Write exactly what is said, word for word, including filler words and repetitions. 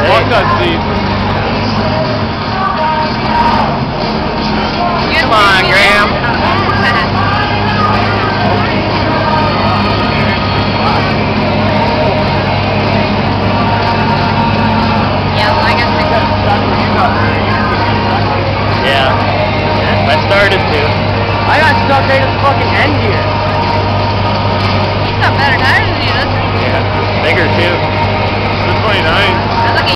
Fuck that seat. Come on, Graham. Yeah, well, I guess we could. Yeah. I started to. I got stuck right at the fucking end here. He's got better tires than you, doesn't he? Yeah. Bigger too. The twenty-nine. I was like,